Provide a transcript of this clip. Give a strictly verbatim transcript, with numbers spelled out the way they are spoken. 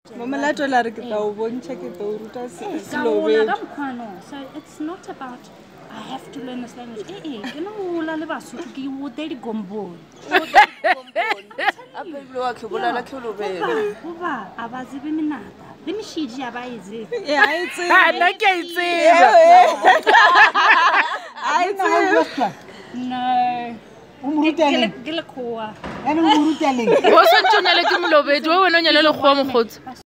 Mama la tola re ke tla o bontsha ke tlo ruta Khelobedu. So it's not about I have to learn this language. Eh eh, ke no hola le Basotho ke o tedi gombong. O tedi gombong. Apa ile wa khebola la Khelobedu. Hoba abazi beminata. Le mishiji abayizi. Yeah, I see. Nna ke itse. I see. No. Umurutele. Ke le khoa. Ene umurutele. Ho sontshonyele ke Khelobedu, wena o nyele le kgowa mokgotsi.